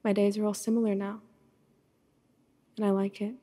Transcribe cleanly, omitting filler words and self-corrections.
My days are all similar now, and I like it.